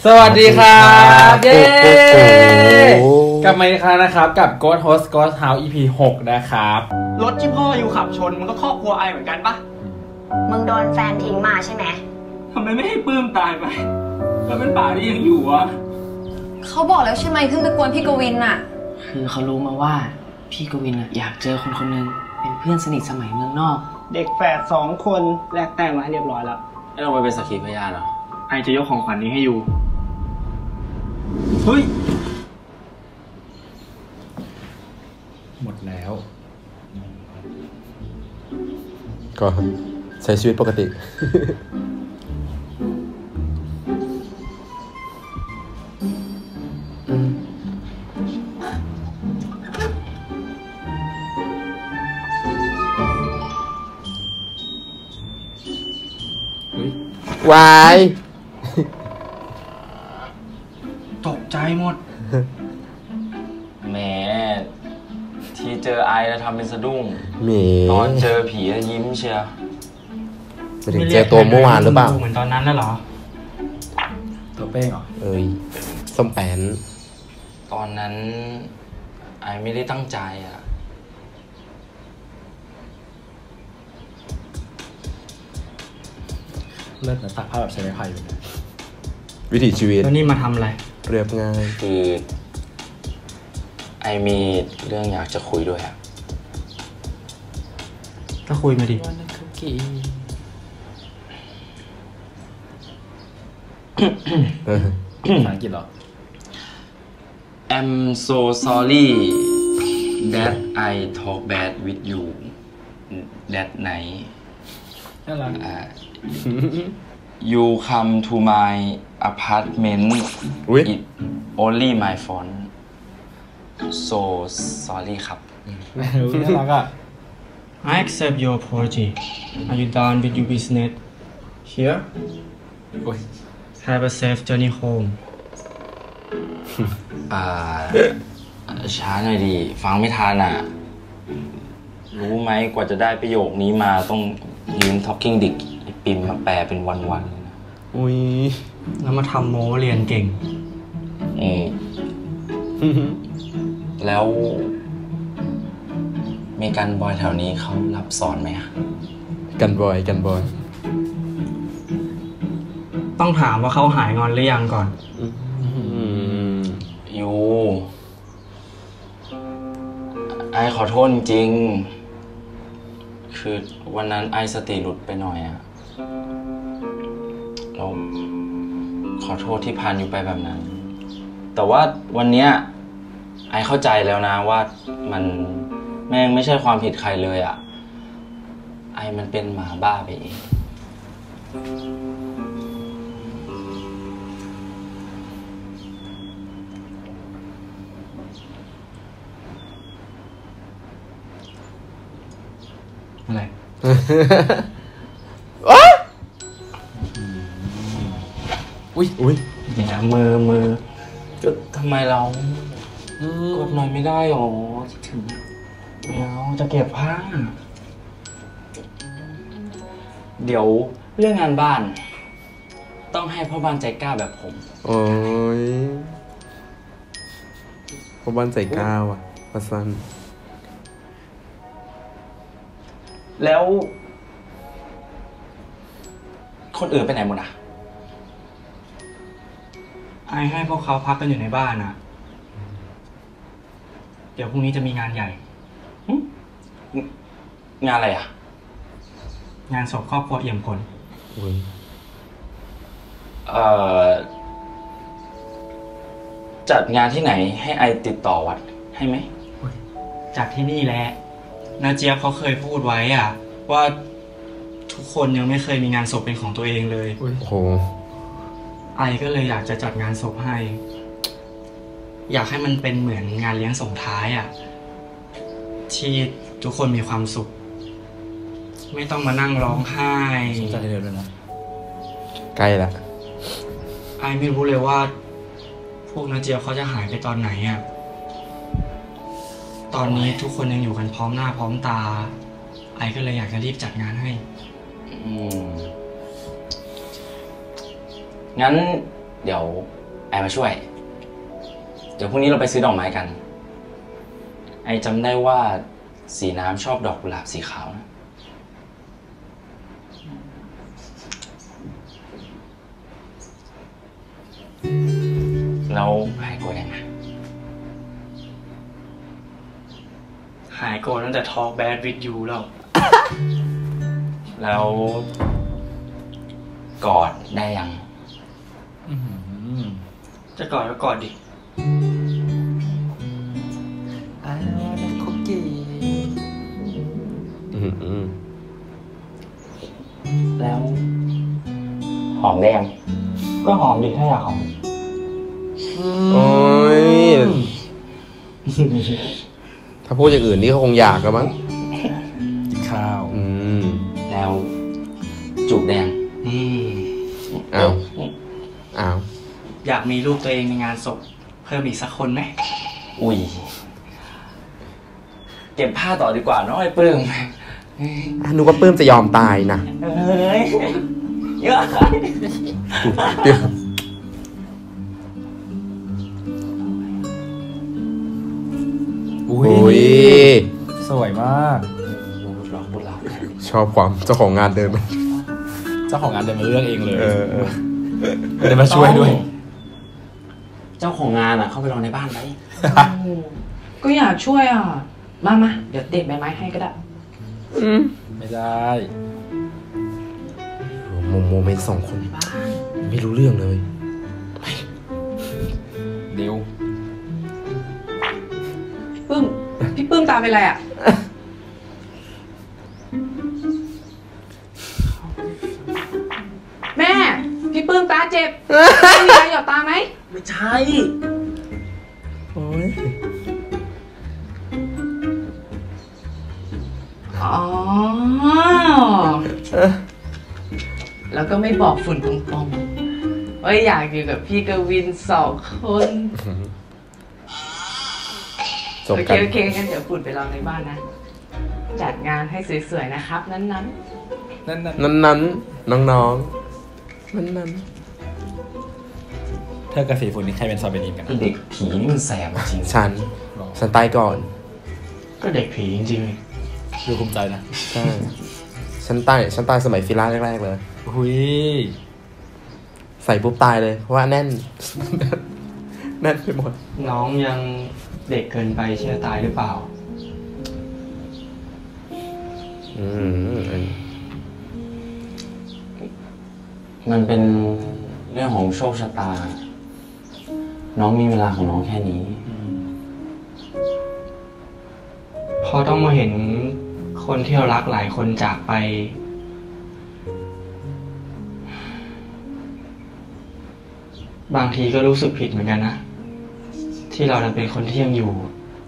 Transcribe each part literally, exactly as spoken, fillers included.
สวัสดีครับเย้กลับมาอีกครั้งนะครับกับ Ghost Host Ghost House อี พี หกนะครับรถที่พ่ออยู่ขับชนมันก็ครอบครัวไอเหมือนกันปะมึงโดนแฟนทิ้งมาใช่ไหมทำไมไม่ให้ปื้มตายไปแล้วเป็นป่าที่ยังอยู่วะเขาบอกแล้วใช่ไหมขึ้นไปกวนพี่กวินน่ะคือเขารู้มาว่าพี่กวินอยากเจอคนคนนึงเป็นเพื่อนสนิทสมัยเมืองนอกเด็กแฝดสองคนแลกแต้มมาให้เรียบร้อยแล้วให้เราไปเป็นสักขีพยานเหรอไอจะยกของขวัญนี้ให้ยูเฮ้ยหมดแล้วก็ใช้ชีวิตปกติวายตกใจหมดแหมที่เจอไอแล้วทำเป็นสะดุ้งตอนเจอผียิ้มเชียร์ไม่ถึงเจอตัวเมื่อวานหรือเปล่าเหมือนตอนนั้นแล้วเหรอตัวเป้งเหรอเอ้ยส้มแป้นตอนนั้นไอไม่ได้ตั้งใจอ่ะเลิศนะตักผ้าแบบใช้ไม้ไผ่อยู่นะวิถีชีวิตแล้วนี่มาทำอะไรเรียบง่ายคือไอมีเรื่องอยากจะคุยด้วยอ่ะก็คุยมาดิภาษาอังกฤษเหรอ I'm so sorry that I talk bad with you that night นั่นแหละ You come to my apartment It only my phone So sorry ครับน่ารักอ่ะ I accept your apology Are you done with your business Here Have a safe journey home อ่าช้าหน่อยดิฟังไม่ทันอ่ะรู้ไหมกว่าจะได้ประโยคนี้มาต้องยืม Talking Dick ปิมมาแปลเป็นวันๆเลยนะอุ้ยแล้วมาทำโม้เรียนเก่งอืมแล้วมีกันบอยแถวนี้เขารับสอนไหมอะกันบอยกันบอยต้องถามว่าเขาหายงอนหรือยังก่อนยูไอขอโทษจริงคือวันนั้นไอสติหลุดไปหน่อยอะเราขอโทษที่พานอยู่ไปแบบนั้นแต่ว่าวันเนี้ยไอเข้าใจแล้วนะว่ามันแม่งไม่ใช่ความผิดใครเลยอะไอมันเป็นหมาบ้าไปเองอะไรอุ้ยอุ้ยเนี่ยมือมือก็ทำไมเรากดหน่อยไม่ได้หรอคิดถึงเดี๋ยวจะเก็บผ้าเดี๋ยวเรื่องงานบ้านต้องให้พ่อบ้านใจกล้าแบบผมโอ้ยพ่อบ้านใจกล้าว่ะพัสันแล้วคนอื่นไปไหนหมดอ่ะไอให้พวกเขาพักกันอยู่ในบ้านนะเดี๋ยวพรุ่งนี้จะมีงานใหญ่งานอะไรอ่ะงานศพครอบครัวเอี่ยมผลเอ่อจัดงานที่ไหนให้ไอติดต่อวัดให้ไหมจัดที่นี่แหละนาเจี๊ยบเขาเคยพูดไว้อ่ะว่าทุกคนยังไม่เคยมีงานศพเป็นของตัวเองเลยโอ้โหไอก็เลยอยากจะจัดงานศพให้อยากให้มันเป็นเหมือนงานเลี้ยงส่งท้ายอ่ะที่ทุกคนมีความสุขไม่ต้องมานั่งร้องไห้ใจเร็วเลยนะใกล้ละไอไม่รู้เลยว่าพวกนาเจี๊ยบเขาจะหายไปตอนไหนอ่ะตอนนี้ทุกคนยังอยู่กันพร้อมหน้าพร้อมตาไอก็เลยอยากจะรีบจัดงานให้อืม งั้นเดี๋ยวไอมาช่วยเดี๋ยวพรุ่งนี้เราไปซื้อดอกไม้กันไอจำได้ว่าสีน้ำชอบดอกกุหลาบสีขาวนะเราหายโกรธยังไงหายโกรธตั้งแต่ Talk Bad with you แล้วแล้วกอดได้ยังจะกอดก็กอดดิ I want a cookie อืมอืมแล้วหอมได้ยังก็หอมดิถ้าอยากหอมโอ้ย ถ้าพูดอย่างอื่นนี่เขาคงอยากแล้วมั้งกินข้าวอืมแล้วจูบแดงอืมอ้าวอ้าวอยากมีรูปตัวเองในงานศพเพิ่มอีกสักคนไหมอุ้ยเก็บผ้าต่อดีกว่าน้อยปลื้มนึกว่าปลื้มจะยอมตายนะเฮ้ยเยอะเดี๋ยวอุ้โอ้ยสวยมากรอบุญเราชอบความเจ้าของงานเดินมาเจ้าของงานเดินมาเลือกเองเลยเออเออเดินมาช่วยด้วยเจ้าของงานอ่ะเข้าไปรอในบ้านไปก็อยากช่วยอ่ะ มามาเดี๋ยวเด็ดใบไม้ให้ก็ได้ไม่ได้โมโมเมนต์สองคนไม่รู้เรื่องเลยเดี๋ยวปึ้ม พี่ปึ้มตาเป็นไรอ่ะ แม่ พี่ปึ้มตาเจ็บ มีอะไรหยอดตาไหมไม่ใช่โอ้ยอ๋อ แล้วก็ไม่บอกฝุ่นปองๆว่าอยากอยู่กับพี่กวินสองคนจบโอเคกันโอเคงั้นเดี๋ยวฝุ่นไปรอในบ้านนะ จัดงานให้สวยๆนะครับ นั้นนั่นนั่นนั้นนั้นๆน้องๆนั้นนั้นเธอกับสีฝุ่นนี่ใครเป็นซอเบนินกันไอเด็กผีนี่มันแสบจริงๆฉัน ฉันตายก่อนก็เด็กผีจริงดูภูมิใจนะใช่ ฉันตายฉันตายสมัยฟิล่าแรกๆเลยหุยใส่ปุ๊บตายเลย เพราะว่าแน่น แน่นไปหมดๆ น้องยังเด็กเกินไปเชื่อตายหรือเปล่าอืมมันเป็นเรื่องของโชคชะตา น้องมีเวลาของน้องแค่นี้พอต้องมาเห็นคนที่เรารักหลายคนจากไป บางทีก็รู้สึกผิดเหมือนกันนะ ที่เราดันเป็นคนที่ยังอยู่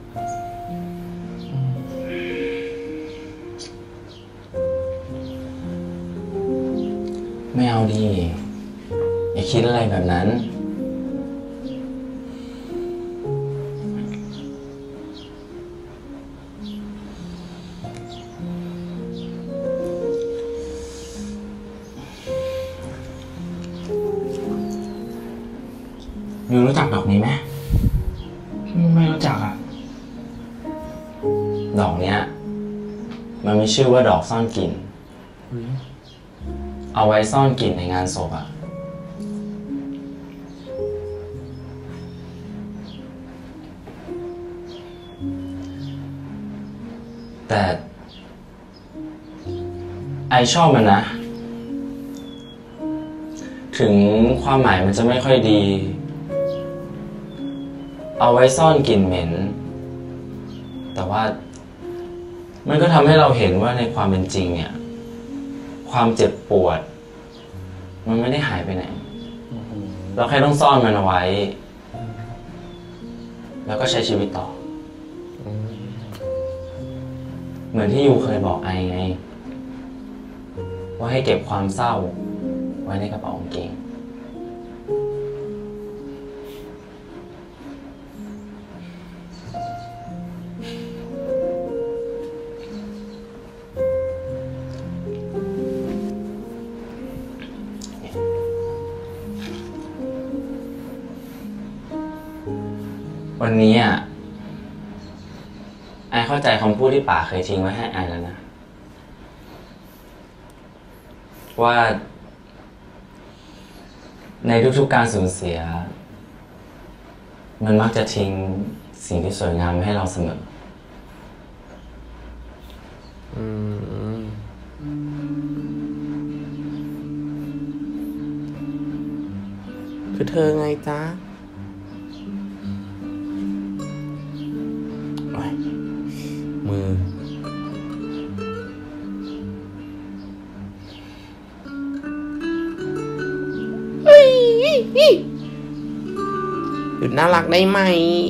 ไม่เอาดีอย่าคิดอะไรแบบนั้น มิวรู้จักดอกนี้ไหมไม่รู้จักอ่ะดอกเนี้ย มันมีชื่อว่าดอกซ่อนกลิ่น เอาไว้ซ่อนกลิ่นในงานศพอะแต่ไอชอบมันนะ ถึงความหมายมันจะไม่ค่อยดี เอาไว้ซ่อนกลิ่นเหม็น แต่ว่ามันก็ทำให้เราเห็นว่าในความเป็นจริงเนี่ย ความเจ็บปวด มันไม่ได้หายไปไหน เราแค่ต้องซ่อนมันเอาไว้ แล้วก็ใช้ชีวิตต่อ เหมือนที่ยูเคยบอกไอไง ว่าให้เก็บความเศร้า ไว้ในกระเป๋ากางเกงวันนี้อ่ะไอเข้าใจคำพูดที่ป่าเคยทิ้งไว้ให้ไอแล้วนะว่าในทุกๆการสูญเสียมันมักจะทิ้งสิ่งที่สวยงามไว้ให้เราเสมออืมคือเธอไงจ๊ะโอ้ยมือหยุดน่ารักได้ไหม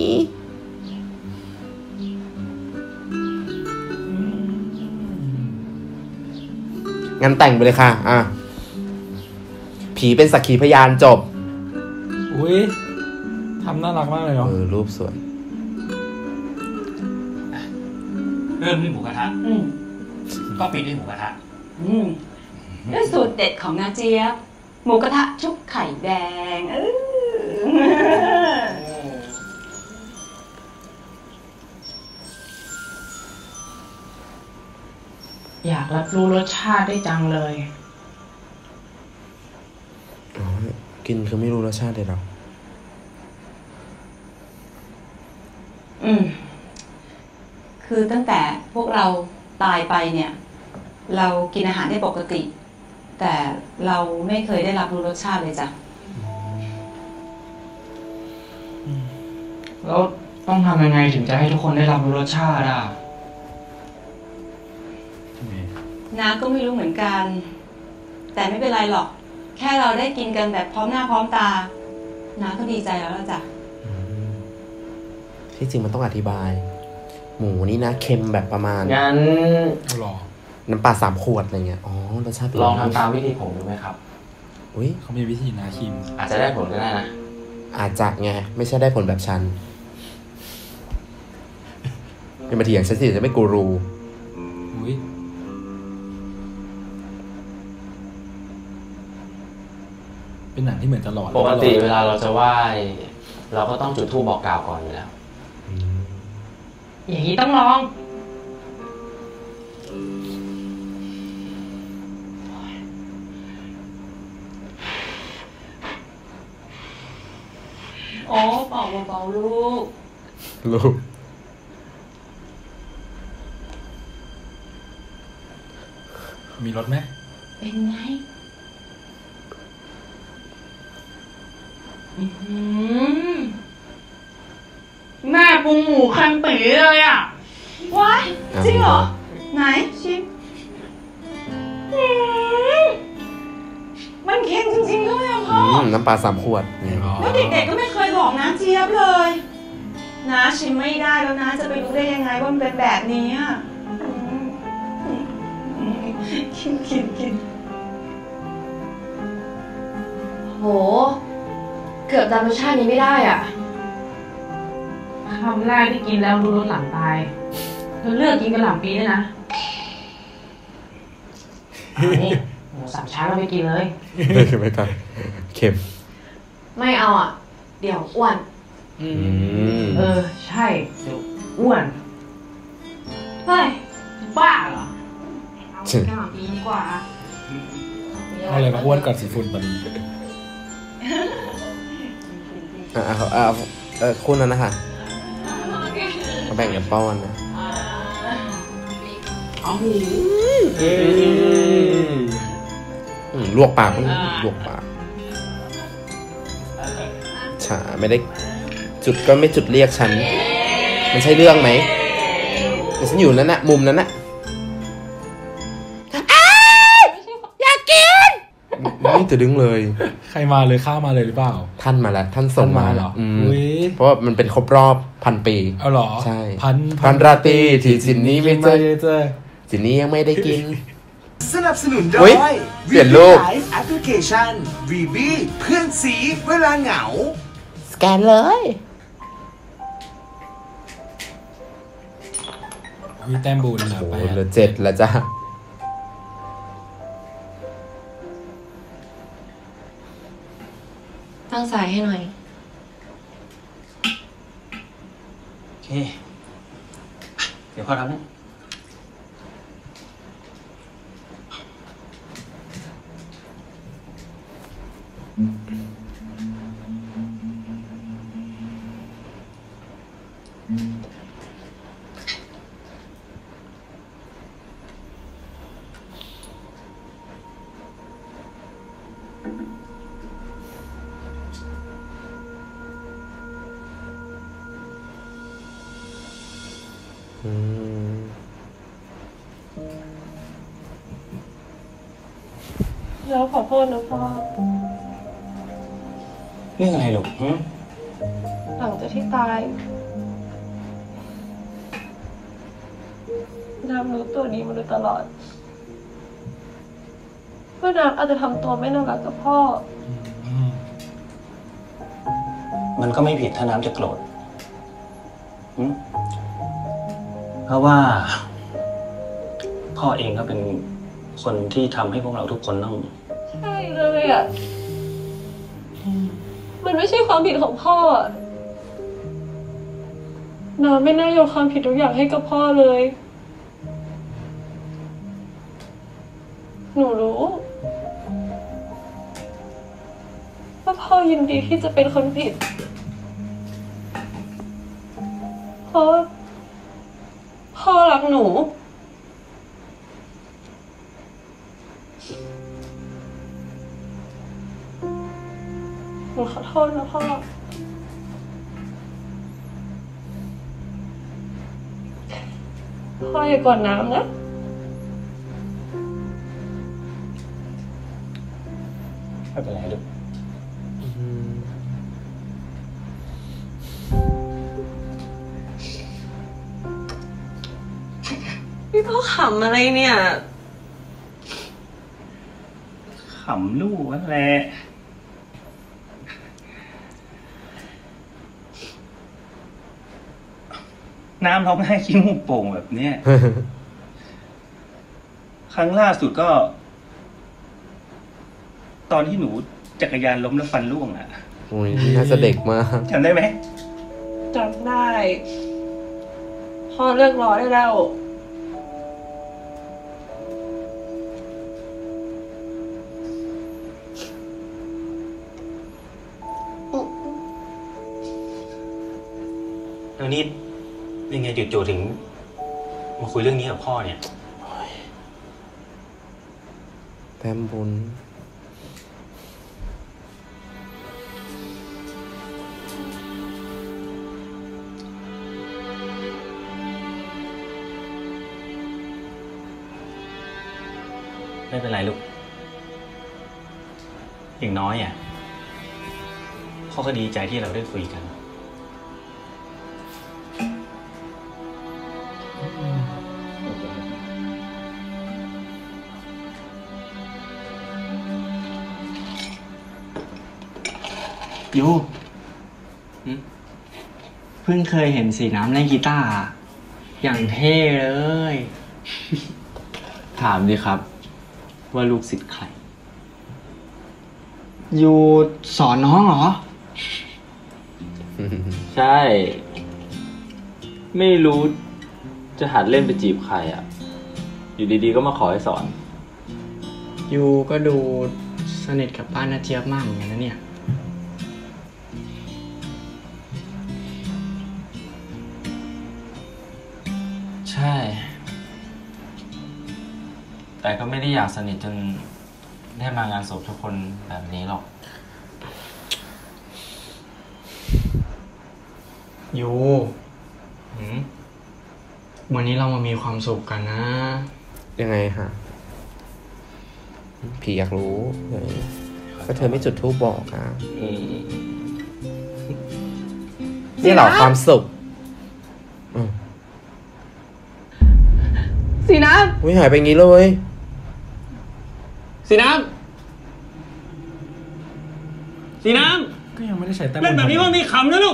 งั้นแต่งไปเลยค่ะอ่ะผีเป็นสักขีพยานจบอุ้ยทำน่ารักมากเลยเนาะเออรูปสวยเริ่มด้วยหมูกระทะก็ปิดด้วยหมูกระทะอืมด้วยสูตรเด็ดของนาเจี๊ยบหมูกระทะชุบไข่แดงเอออยากรับรู้รสชาติได้จังเลยอ๋อ กินคือไม่รู้รสชาติเลยหรออืมคือตั้งแต่พวกเราตายไปเนี่ย เรากินอาหารได้ปกติ แต่เราไม่เคยได้รับรู้รสชาติเลยจ้ะแล้วต้องทำยังไงถึงจะให้ทุกคนได้รับรู้รสชาติอ่ะน้าก็ไม่รู้เหมือนกัน แต่ไม่เป็นไรหรอก แค่เราได้กินกันแบบพร้อมหน้าพร้อมตาน้าก็ดีใจแล้วล่ะจ้ะที่จริงมันต้องอธิบาย หมูนี่นะเค็มแบบประมาณงั้นหรอน้ำปลาสามขวดอะไรเงี้ย อ๋อ รสชาติเป็นลองทำตามวิธีผมดูไหมครับอุ้ยเขามีวิธีนาคิมอาจจะได้ผลก็ได้นะอาจจะไง ไม่ใช่ได้ผลแบบฉันอย่ามาเถียงฉันสิจะไม่กูรูอุ้ยเป็นหนังที่เหมือนจะหลอนปกติเวลาเราจะไหว้เราก็ต้องจุดธูปบอกกล่าวก่อนอยู่แล้วอย่างนี้ต้องลองโอ้เป่าเบาๆลูกลูกมีรถไหมเป็นไงอื้อหือแม่ปรุงหมูคันตีเลยอ่ะว้ายจริงเหรอ ไหนชิมอืมมันเค็มจริงๆด้วยอะพ่ออืม น้ำปลาสามขวดเนี่ยแล้วเด็กๆก็ไม่เคยบอกน้าเจี๊ยบเลยน้าชิมไม่ได้แล้วน้าจะไปรู้ได้ยังไงว่ามันเป็นแบบนี้อะอืมอืมกินกินกินโห เกือบจำรสชาตินี้ไม่ได้อ่ะคำแรกที่กินแล้วรู้รสหลังตายเธอเลือกกินกระหล่ำปีด้วยนะเอานี่หมูสามชั้นเราไปกินเลยไม่เค็มไม่กันเค็มไม่เอาอ่ะ เดี๋ยวอ้วนอืมเออ ใช่เดี๋ยวอ้วนเฮ้ยบ้าเหรอเอาแค่หมาปีดีกว่าเอาอะไรมาอ้วนก่อนสีฝุ่นตอนนี้อ่าเอาเอาเออคุณนั้นนะคะมาแบ่งกันป้อนนะเอาหูอืมลวกปากมันลวกปากฉาไม่ได้จุดก็ไม่จุดเรียกฉัน มันใช่เรื่องไหมแต่ฉันอยู่นั้นนะมุมนั้นนะอยากกินนี่จะดึงเลยใครมาเลยข้าวมาเลยหรือเปล่าท่านมาแล้ว ท่านส่งมาท่านมาเหรออืมอุ๊ยเพราะว่ามันเป็นครบรอบพันปีเอาเหรอใช่พันพันราตรีที่จินนี้ไม่เจอเจอจินนี้ยังไม่ได้กินสนับสนุนโดอุ๊ยยเปลี่ยนรูปไลฟ์แอปพลิเคชัน วีบี เพื่อนสีเวลาเหงาสแกนเลยมีแต้มบุญเหลือโอ้ไปโหเหลือเจ็ดแล้วจ้ะตั้งสายให้หน่อยเคเดี๋ยวพ่อทำให้อืมแล้วขอโทษนะพ่อเรื่องอะไรลูกฮะหลังจากที่ตายน้ำรู้ตัวนี้มาโดยตลอดว่าน้ำอาจจะทำตัวไม่น่ารักกับพ่อมันก็ไม่ผิดถ้าน้ำจะโกรธหึเพราะว่า พ่อเองก็เป็นคนที่ทำให้พวกเราทุกคนต้องใช่เลยอ่ะ มันไม่ใช่ความผิดของพ่อน้ำไม่น่าโยนความผิดทุกอย่างให้กับพ่อเลย หนูรู้ว่าพ่อยินดีที่จะเป็นคนผิดเพราะพ่อรักหนูหนูขอโทษนะพ่อพ่ออย่ากดน้ำนะไม่เป็นไรลูกพี่พ่อขำอะไรเนี่ยขำลูกนั่นแหละ น้ำร้องไห้ขี้มูกโป่งแบบเนี้ย ครั้งล่าสุดก็ ตอนที่หนูจักรยานล้มแล้วฟันร่วงอ่ะโอ้ยน่าจะเด็กมากจำได้ไหมจำได้ พ่อเลิกรอได้แล้วแล้วนี่ยังไงจู่ๆถึง มาคุยเรื่องนี้กับพ่อเนี่ยแต้มบุญไม่เป็นไรลูก อย่างน้อยอ่ะพ่อก็ดีใจที่เราได้คุยกันยูเพิ่งเคยเห็นสีน้ำเล่นกีตาร์อย่างเท่เลยถามดิครับ ว่าลูกศิษย์ใครยูสอนน้องเหรอใช่ ไม่รู้จะหัดเล่นไปจีบใครอ่ะ อยู่ดีๆก็มาขอให้สอนยูก็ดูสนิทกับป้านาเจี๊ยบมากเหมือนกันนะเนี่ยใช่ แต่ก็ไม่ได้อยากสนิทจนได้มางานศพทุกคนแบบนี้หรอกยูวันนี้เรามามีความสุขกันนะยังไงฮะผีอยากรู้เลยก็เธอไม่จุดธูปบอกอ่ะนี่เหรอความสุขสีน้ำอุ้ยหายไปงี้เลยสีน้ำสีน้ำก็ยังไม่ได้ใช้แต้มเล่นแบบนี้มันมีขำนะลูก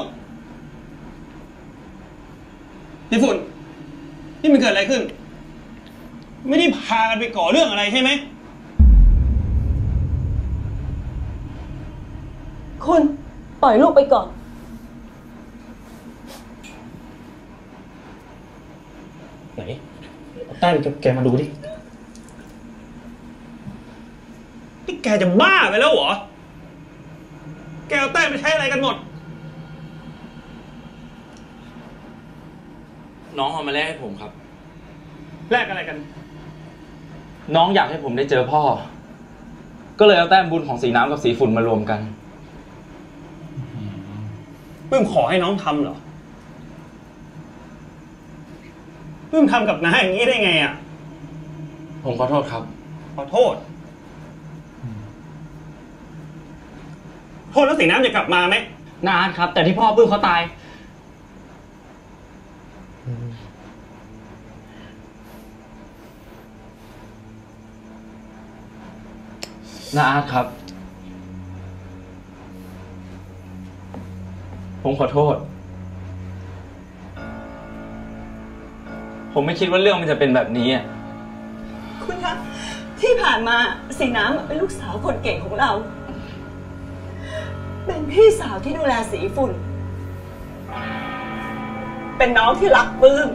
พี่ฝุ่นนี่มันเกิดอะไรขึ้น ไม่ได้พากันไปก่อเรื่องอะไรใช่ไหมคุณปล่อยลูกไปก่อนไหนแต้มแกมาดูดินี่แกจะบ้าไปแล้วเหรอแกเอาแต้มไปใช้อะไรกันหมดน้องเอามาแลกให้ผมครับแลกอะไรกันน้องอยากให้ผมได้เจอพ่อ ก็เลยเอาแต้มบุญของสีน้ำกับสีฝุ่นมารวมกันปื้มขอให้น้องทำเหรอปื้มทำกับน้าอย่างนี้ได้ไงอ่ะผมขอโทษครับขอโทษโทษแล้วสีน้ำจะกลับมาไหมนาอาร์ตครับ แต่ที่พ่อปื้มเขาตายน้าอาร์ตครับ ผมขอโทษ ผมไม่คิดว่าเรื่องมันจะเป็นแบบนี้คุณคะที่ผ่านมาสีน้ำเป็นลูกสาวคนเก่งของเรา เป็นพี่สาวที่ดูแลสีฝุ่น เป็นน้องที่รักปื้ม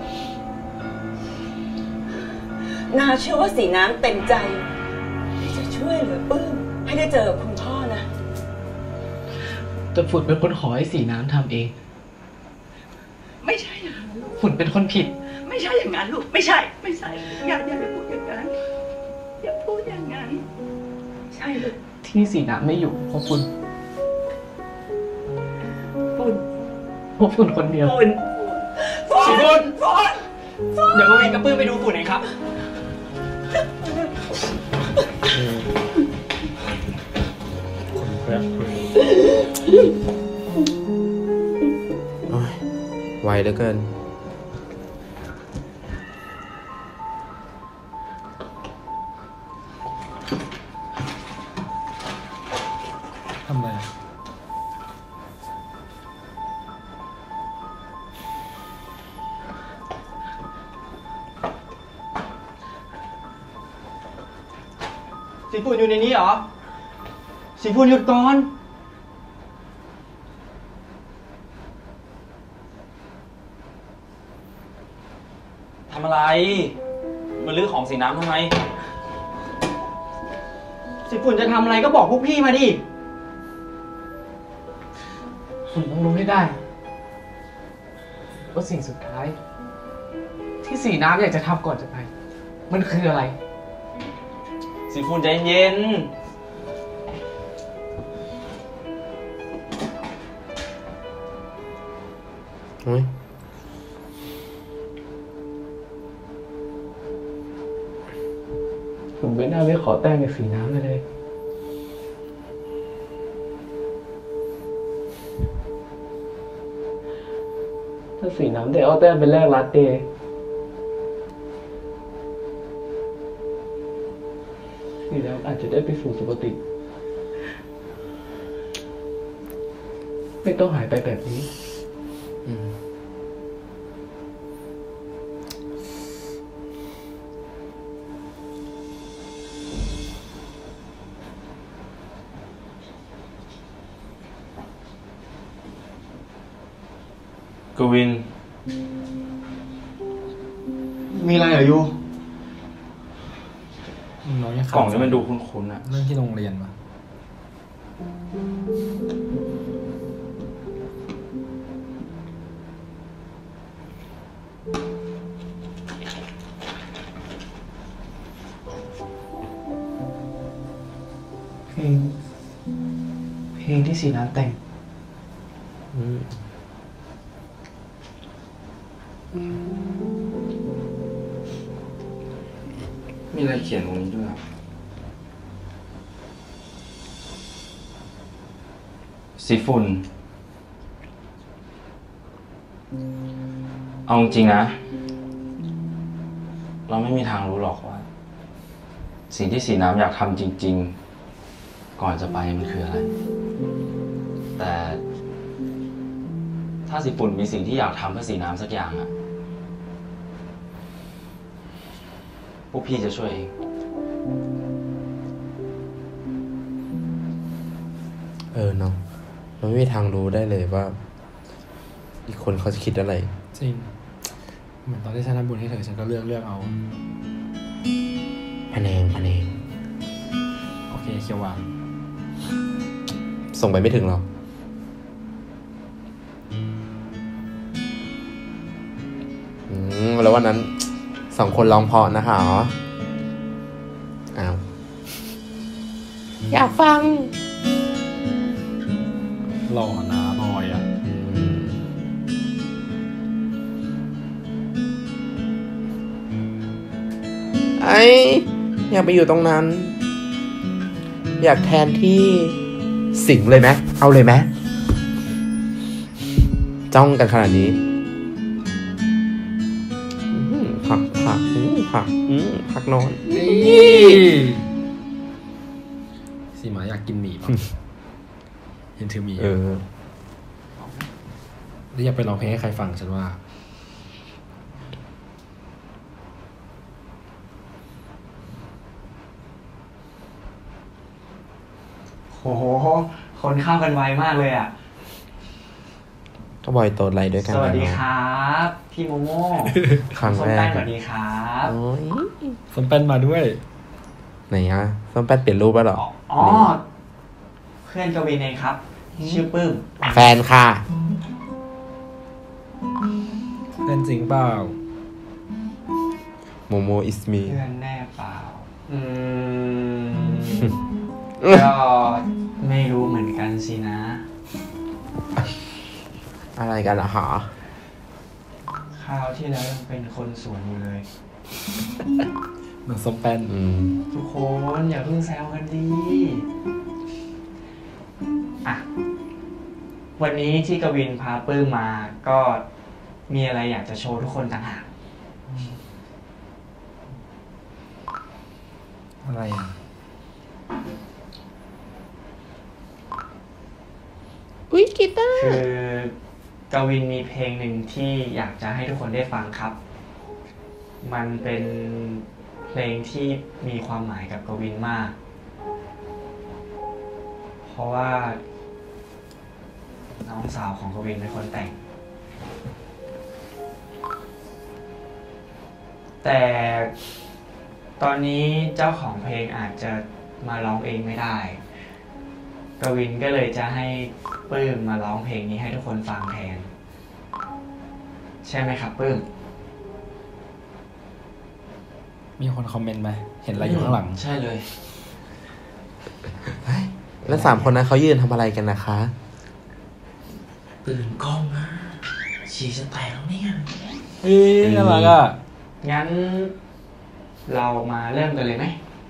นาเชื่อว่าสีน้ำเต็มใจที่จะช่วยเหลือปื้มให้ได้เจอคุณพ่อนะแต่ฝุ่นเป็นคนขอให้สีน้ำทำเองไม่ใช่อย่างนั้นลูกฝุ่นเป็นคนผิดไม่ใช่อย่างนั้นลูกไม่ใช่ไม่ใช่อย่าอย่าไปพูดอย่างนั้นอย่าพูดอย่างนั้นใช่ลูกที่สีน้ำไม่อยู่เพราะฝุ่นฝุ่นเพราะฝุ่นคนเดียวฝุ่นฝุ่นสีฝุ่นฝุ่นเดี๋ยวก็วิ่งกระปื้มไปดูฝุ่นเองครับโอ้ยไวเหลือเกินทำอะไรสีฝุ่นอยู่ในนี้เหรอ สีฝุ่นหยุดก่อนทำอะไร มาลื้อของสีน้ำทำไมสีฝุ่นจะทำอะไรก็บอกพวกพี่มาดิ ฝุ่นต้องรู้ให้ได้ว่าสิ่งสุดท้าย ที่สีน้ำอยากจะทำก่อนจะไป มันคืออะไรสีฝุ่นใจเย็นโอ้ยผมไม่น่าไปขอแต้มกับสีน้ำเลยเลย ถ้าสีน้ำได้เอาแต้มเป็นแรกลาเต้สีน้ำอาจจะได้ไปสู่สุคติ ไม่ต้องหายไปแบบนี้อืมกวินมีอะไรเหรอยูน้องยังกล่องนี้มันดูคุ้นๆอะเรื่องที่โรงเรียนปะเพลง เพลงที่สีน้ำแต่งอืมมีอะไรเขียนตรงนี้ด้วยอะสีฝุ่น เอาจริงๆนะ เราไม่มีทางรู้หรอกว่า สิ่งที่สีน้ำอยากทำจริงๆ ก่อนจะไปมันคืออะไร แต่ ถ้าสีฝุ่นมีสิ่งที่อยากทำเพื่อสีน้ำสักอย่างอะพวกพี่จะช่วยเองเออเนาะเราไม่มีทางรู้ได้เลยว่า อีกคนเขาจะคิดอะไรจริงเหมือนตอนที่ฉันทำบุญให้เธอฉันก็เลือกเลือกเอาพะแนงพะแนงโอเคเขียวหวานส่งไปไม่ถึงหรอกอืมแล้ววันนั้นสองคนร้องเพราะนะคะอ๋ออ้าวอยากฟังหล่อนะบอยอ่ะไอ้อยากไปอยู่ตรงนั้นอยากแทนที่สิงเลยไหมเอาเลยไหมจ้องกันขนาดนี้ผักผักผักผักนอนสีหมาอยากกินหมี่ป่ะเห็นถือหมี่เออนี่อยากไปร้องเพลงให้ใครฟังฉันว่าโอ้โหคนเข้ากันไวมากเลยอ่ะก็บอยโตอะไรด้วยกันสวัสดีครับพี่โมโม่ครั้งแรกสวัสดีครับส้มแป้นมาด้วยไหนฮะส้มแป้นเปลี่ยนรูปแล้วหรออ๋อเพื่อนกวินเองครับชื่อปื้มแฟนค่ะเพื่อนจริงเปล่าโมโมอิสมีเพื่อนแน่เปล่าอืมก็ไม่รู้เหมือนกันสินะอะไรกันล่ะหรอคราวที่แล้วยังเป็นคนสวนอยู่เลยเหมือนส้มแป้นทุกคนอย่าเพิ่งแซวกันดีอ่ะวันนี้ที่กวินพาปื้มมาก็มีอะไรอยากจะโชว์ทุกคนต่างหากอะไรอ่ะอุ๊ยกีตาร์คือกวินมีเพลงหนึ่งที่อยากจะให้ทุกคนได้ฟังครับมันเป็นเพลงที่มีความหมายกับกวินมากเพราะว่าน้องสาวของกวินเป็นคนแต่งแต่ตอนนี้เจ้าของเพลงอาจจะมาร้องเองไม่ได้กวินก็เลยจะให้ปื้มมาร้องเพลงนี้ให้ทุกคนฟังแทนใช่ไหมครับปื้มมีคนคอมเมนต์ไหมเห็นอะไรอยู่ข้างหลังใช่เลยแล้วสามคนนั้นเขายืนทำอะไรกันนะคะตื่นกล้องนะฉี่จะแตกแล้วเนี่ยเฮ้ยน่ารักอ่ะงั้นเรามาเริ่มกันเลยไหม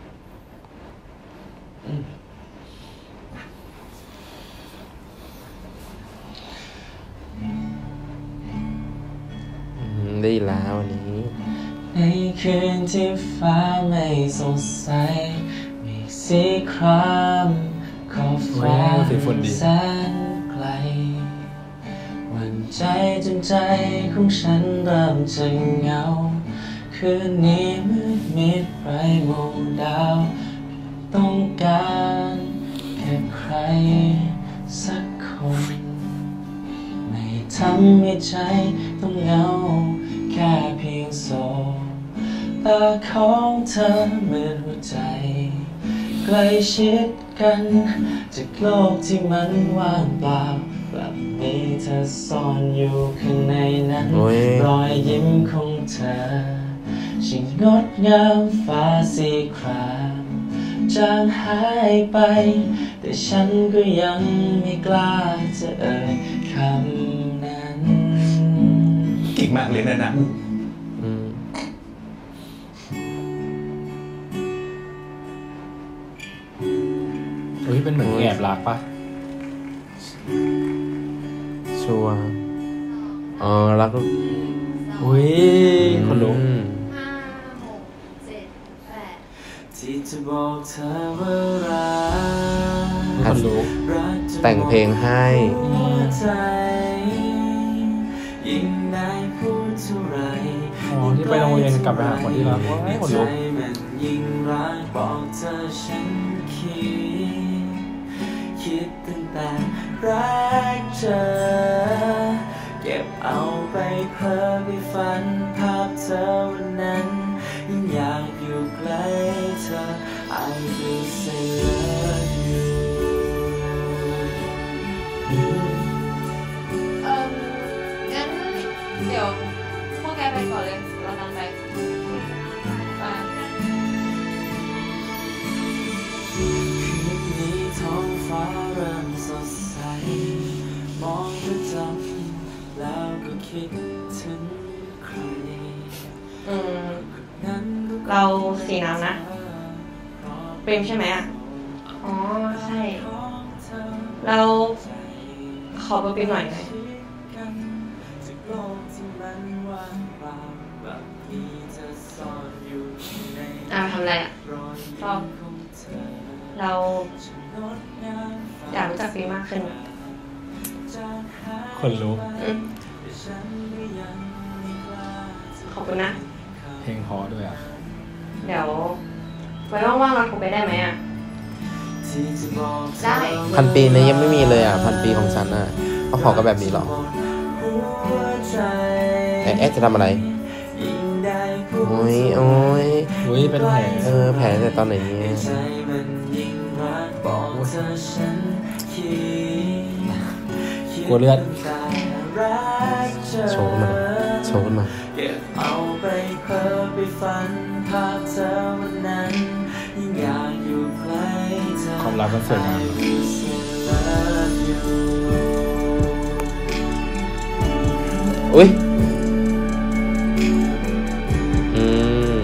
ได้แล้ววันนี้ในคืนที่ฟ้าไม่สดใสมีสีครามขอบฟ้าแสนไกลหวั่นใจจนใจของฉันเริ่มจะเหงาคืนนี้มืดมิดไร้หมู่ดาวต้องการแค่ใครสักคนไม่ทำให้ใจต้องเหงาแค่เพียงโศกตาของเธอเหมือนหัวใจใกล้ชิดกันจากโลกที่มันว่างเปล่ากลับมีเธอซ่อนอยู่ข้างในนั้นรอยยิ้มของเธอช่างงดงามฟ้าสีครามจางหายไปแต่ฉันก็ยังไม่กล้าจะเอ่ยคำนั้นเก่งมากเลยนะนะเฮ้ยเป็นเหมือนแอบรักปะชัวร์อ๋อรักอุ้ยคนลุกที่จะบอกเธอว่ารักแต่งเพลงให้ยิ่งได้พูดเท่าไรอ๋อที่ไปโรงเรียนกลับไปหาคนที่รักว่าให้คนลุกยิ่งรักบอกเธอฉันคิดคิดตั้งแต่รักเธอเก็บเอาไปเพ้อไปฝันภาอวันนั้นยิ่งอยากอยู่ใกล้เธอ I will say love you เอ่องั้นเดี๋ยวพวกแกไปก่อนเลยเราตามไปไปคืนนี้ท้องฟ้าเริ่มสดใสมองประจำแล้วก็คิดถึงใครอืมเราสีน้ำนะเปรมใช่ไหมอ่ะอ๋อใช่เราขอเบอร์เปรมหน่อยไหมอ่าทำอะไรอ่ะชอบเราอยากรู้จักเปรมมากขึ้นคนรู้ขอบคุณนะเพลงเพราะด้วยอ่ะเดี๋ยวไว้ว่างๆเราโทรไปได้ไหมอ่ะ ได้พันปีนี้ยังไม่มีเลยอ่ะพันปีของฉันอ่ะเขาขอกันแบบนี้หรอเอ๊ะจะทำอะไรโอ้ยโอ้ยอุ้ยเป็นแผลเออแผลแต่ตอนไหนเนี่ยกลัวเลือดโชว์ขึ้นมาโชว์ขึ้นมาเอาไปเพ้อไปฝันภาพเธอวันนั้นยิ่งอยากอยู่ใกล้เธอความรักมันสวยงามอุ้ยอืม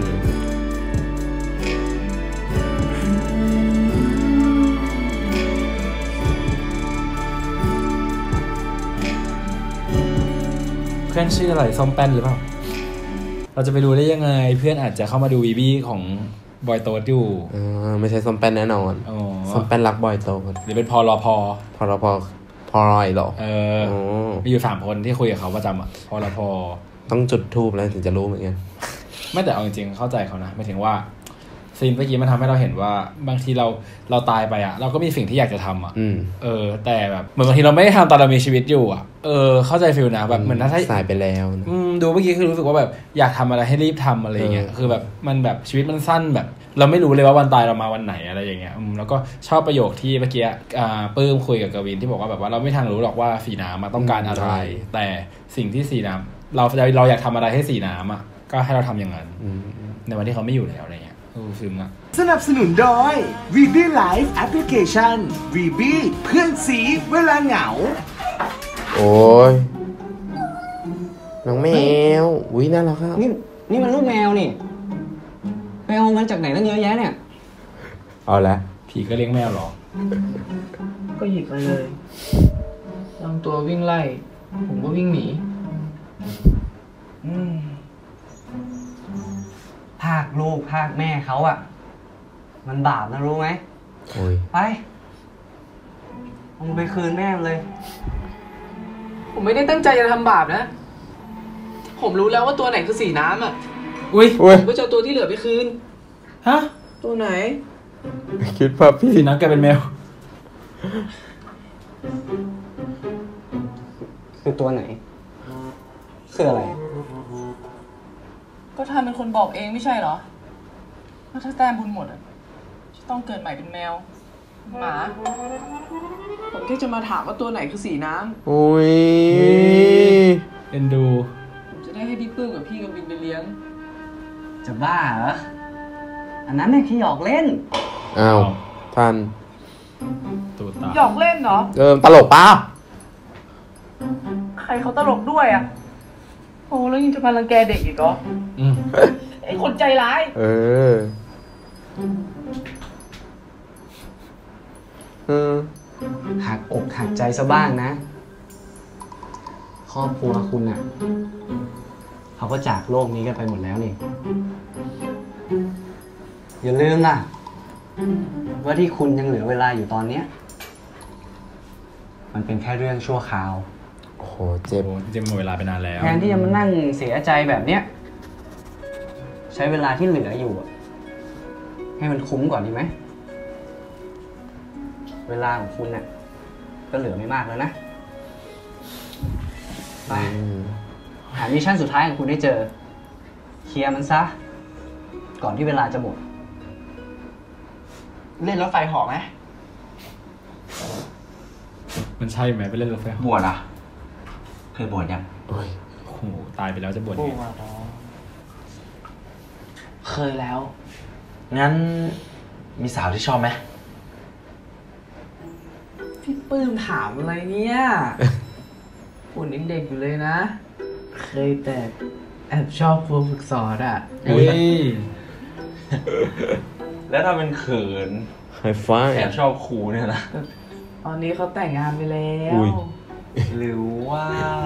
เพื่อนชื่ออะไรส้มแป้นหรือเปล่า เราจะไปดูได้ยังไงเพื่อนอาจจะเข้ามาดูวีบี้ของบอยโต๊ดอยู่อ่าไม่ใช่ส้มแป้นแน่นอนอ๋อส้มแป้นรักบอยโตหรือเป็นพอรอพอพอรพอพอรอยหรอเออมีอยู่สามคนที่คุยกับเขาประจำอ่ะพอรอพอต้องจุดทูบแล้วถึงจะรู้เหมือนกันไม่แต่เอาจริงๆเข้าใจเขานะหมายถึงว่าซีนเมื่อกี้มันทำให้เราเห็นว่าบางทีเราเราตายไปอ่ะเราก็มีสิ่งที่อยากจะทำอ่ะเออแต่แบบเหมือนบางทีเราไม่ได้ทำตอนเรามีชีวิตอยู่อ่ะเออเข้าใจฟิลนะแบบเหมือนถ้าสายไปแล้วอืมดูเมื่อกี้คือรู้สึกว่าแบบอยากทำอะไรให้รีบทำอะไรอย่างเงี้ยคือแบบมันแบบชีวิตมันสั้นแบบเราไม่รู้เลยว่าวันตายเรามาวันไหนอะไรอย่างเงี้ยอืมแล้วก็ชอบประโยคที่เมื่อกี้อ่าปื้มคุยกับกวินที่บอกว่าแบบว่าเราไม่ทางรู้หรอกว่าสีน้ำมาต้องการอะไรแต่สิ่งที่สีน้ำเราเราอยากทำอะไรให้สีน้ำอ่ะก็ให้เราทำอย่างนั้นในวันที่เขาไม่อยู่แล้วอะไรเงี้ยซึ้งอ่ะสนับสนุนโดย วี บี Live Application วี บี เพื่อนสีเวลาเหงาโอ้ยน้องแมวอุ้ยน่ารักครับนี่นี่มันลูกแมวนี่แมวมันจากไหนตั้งเยอะแยะเนี่ยเอาละผีก็เลี้ยงแมวหรอก็หยิบไปเลยลำตัววิ่งไล่ผมก็วิ่งหนีภาคลูกภาคแม่เขาอ่ะมันบาปนะรู้ไหมโอ้ยไปเอาไปคืนแม่เลยผมไม่ได้ตั้งใจจะทำบาปนะผมรู้แล้วว่าตัวไหนคือสีน้ำอ่ะอุ้ยผมก็จะเอาตัวที่เหลือไปคืนฮะตัวไหนคิดภาพพี่สีน้ำแกเป็นแมวคือตัวไหนคืออะไรก็ทำเป็นคนบอกเองไม่ใช่เหรอว่าถ้าแต้มบุญหมดอ่ะจะต้องเกิดใหม่เป็นแมวหมาผมแค่จะมาถามว่าตัวไหนคือสีน้ำโอ้ยเอ็นดูผมจะได้ให้พี่ปื้มกับพี่กบินไปเลี้ยงจะบ้าเหรออันนั้นเนี่ยแค่หยอกเล่นอ้าวท่านตูตาหยอกเล่นเหรอเออตลกป้าใครเขาตลกด้วยอ่ะโอ้แล้วยังจะมารังแกเด็กอีกเหรอไอ้คนใจร้ายเออเออหักอกหักใจซะบ้างนะครอบครัวคุณอ่ะเขาก็จากโลกนี้กันไปหมดแล้วนี่อย่าลืมล่ะว่าที่คุณยังเหลือเวลาอยู่ตอนเนี้ยมันเป็นแค่เรื่องชั่วคราวโอ้โหเจ็บจริงๆหมดเวลาไปนานแล้วแทนที่จะมานั่งเสียใจแบบเนี้ยใช้เวลาที่เหลืออยู่ให้มันคุ้มก่อนดีไหมเวลาของคุณน่ะก็เหลือไม่มากแล้วนะไปหามิชชั่นสุดท้ายของคุณให้เจอลียร์มันซะ ก่อนที่เวลาจะหมด เล่นรถไฟเหาะไหมมันใช่ไหมไปเล่นรถไฟเหาะบวชอ่ะ เคยบวชยังโอ้ยโหตายไปแล้วจะบวชไงเคยแล้วงั้นมีสาวที่ชอบไหมพี่ปื้มถามอะไรเนี่ยปุ่นยังเด็กอยู่เลยนะ เคยแต่แอบชอบครูฝึกสอนอ่ะอุ้ยแล้วถ้าเป็นเขินไฮฟ้าแอบชอบครูเนี่ยนะตอนนี้เขาแต่งงานไปแล้วอุ้ยหรือว่า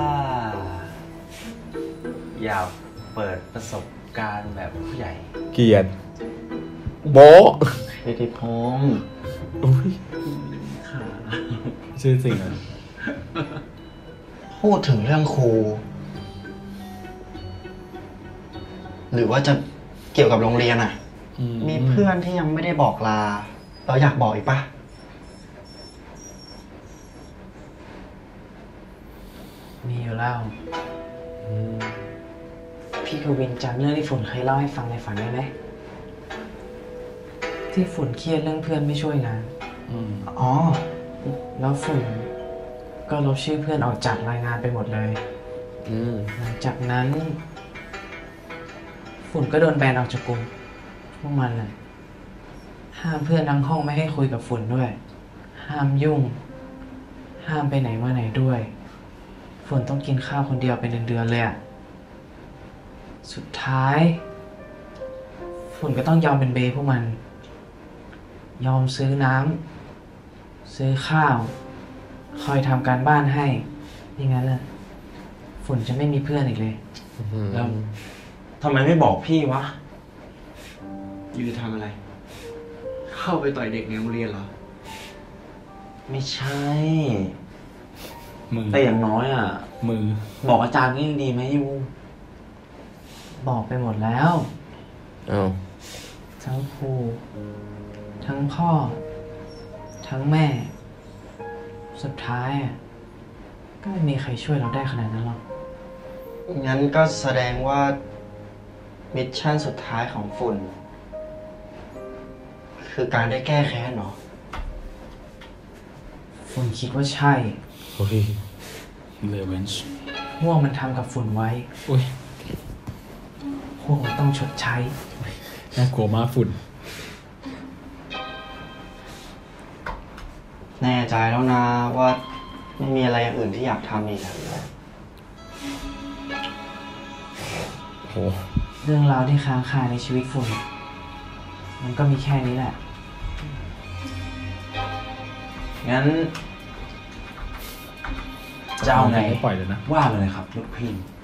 อยากเปิดประสบการณ์แบบผู้ใหญ่เกลียดโบะพิธีพงศ์อุ้ยชื่อจริงอ่ะพูดถึงเรื่องครู หรือว่าจะเกี่ยวกับโรงเรียนอ่ะ มีเพื่อนที่ยังไม่ได้บอกลา เราอยากบอกอีกปะมีอยู่แล้ว พี่กวินจำเรื่องที่ฝุ่นเคยเล่าให้ฟังในฝันได้ไหม ที่ฝุ่นเครียดเรื่องเพื่อนไม่ช่วยงาน อ๋อ แล้วฝุ่นก็ลบชื่อเพื่อนออกจากรายงานไปหมดเลยหลังจากนั้น ฝุ่นก็โดนแบนออกจากกลุ่มพวกมันน่ะห้ามเพื่อนทั้งห้องไม่ให้คุยกับฝุ่นด้วย ห้ามยุ่ง ห้ามไปไหนมาไหนด้วย ฝุ่นต้องกินข้าวคนเดียวเป็นเดือนๆเลยอะสุดท้าย ฝุ่นก็ต้องยอมเป็นเบย์พวกมัน ยอมซื้อน้ำซื้อข้าว คอยทำการบ้านให้ไม่งั้นน่ะฝุ่นจะไม่มีเพื่อนอีกเลยแล้วทำไมไม่บอกพี่วะยูจะทำอะไร เข้าไปต่อยเด็กในโรงเรียนเหรอไม่ใช่มือแต่อย่างน้อยอ่ะมือบอกอาจารย์ก็ยังดีไหมยูบอกไปหมดแล้วอ้าวทั้งครู ทั้งพ่อ ทั้งแม่ สุดท้ายอ่ะก็ไม่มีใครช่วยเราได้ขนาดนั้นหรอก งั้นก็แสดงว่ามิชชั่นสุดท้ายของฝุ่น คือการได้แก้แค้นเหรอ ฝุ่นคิดว่าใช่โอ้ยเลเวนช์พวกมันทำกับฝุ่นไว้อุ้ยพวกมันต้องชดใช้น่ากลัวมากฝุ่นแน่ใจแล้วนะว่าไม่มีอะไรอย่างอื่นที่อยากทำอีกแล้วโหเรื่องราวที่ค้างคาในชีวิตฝุ่น มันก็มีแค่นี้แหละงั้นจะเอาไงไม่ปล่อยเลยนะว่ามาเลยครับลูกพี่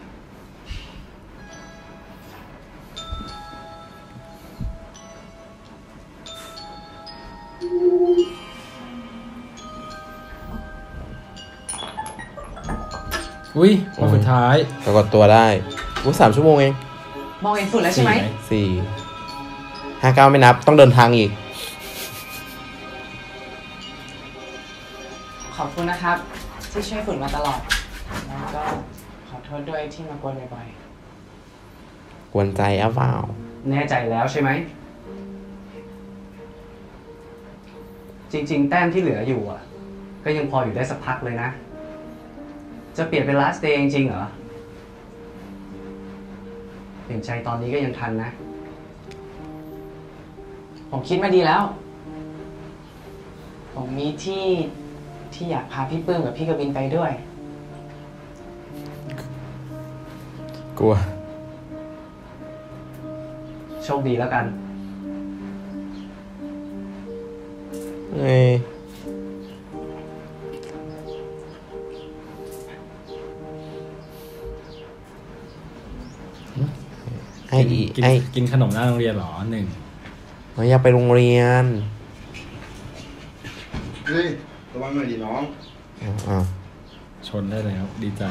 อุ้ยวันสุดท้ายปรากฏตัวได้อุ้ยสามชั่วโมงเองมองเห็นฝุ่นแล้วใช่ไหมสี่ห้าเก้าไม่นับ ต้องเดินทางอีกขอบคุณนะครับ ที่ช่วยฝุ่นมาตลอด แล้วก็ขอโทษด้วยที่มากวนบ่อยกวนใจอ่ะเปล่าๆ แน่ใจแล้วใช่ไหม จริงๆ แต้มที่เหลืออยู่อ่ะ ก็ยังพออยู่ได้สักพักเลยนะ จะเปลี่ยนเป็น last day จริงๆเหรอ เปลี่ยนใจตอนนี้ก็ยังทันนะ ผมคิดมาดีแล้ว ผมมีที่ที่อยากพาพี่ปื้มกับพี่กบินไปด้วยกลัวโชคดีแล้วกันเอ้ยไอ้อีกินไอ้กินขนมหน้าโรงเรียนเหรอหนึ่งไม่อยากไปโรงเรียนเฮ้ยระวังหน่อยดิน้องอ่าชนได้แล้ว ดีใจ